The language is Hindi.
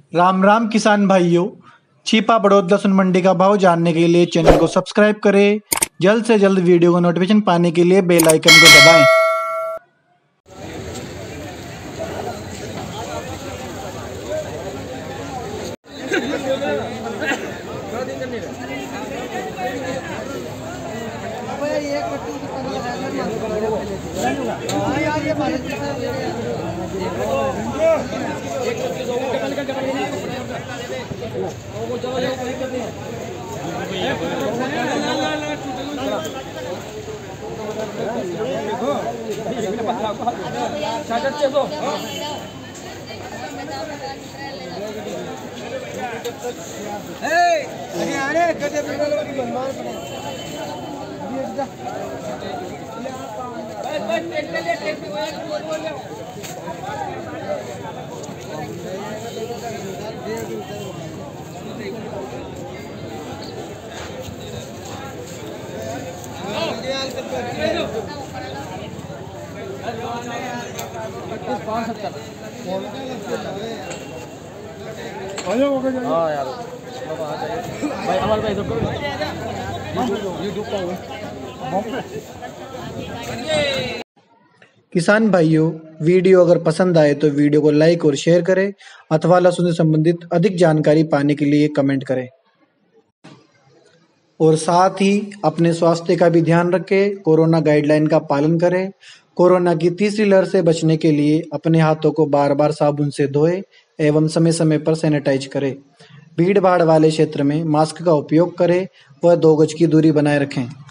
राम राम किसान भाइयों। छिपा बड़ौद लहसुन मंडी का भाव जानने के लिए चैनल को सब्सक्राइब करें। जल्द से जल्द वीडियो को नोटिफिकेशन पाने के लिए बेल आइकन को दबाएं। किसान भाइयों, वीडियो अगर पसंद आए तो वीडियो को लाइक और शेयर करें अथवा लहसुन से संबंधित अधिक जानकारी पाने के लिए कमेंट करें और साथ ही अपने स्वास्थ्य का भी ध्यान रखें। कोरोना गाइडलाइन का पालन करें। कोरोना की तीसरी लहर से बचने के लिए अपने हाथों को बार बार साबुन से धोएं एवं समय समय पर सैनिटाइज करें। भीड़ भाड़ वाले क्षेत्र में मास्क का उपयोग करें व 2 गज की दूरी बनाए रखें।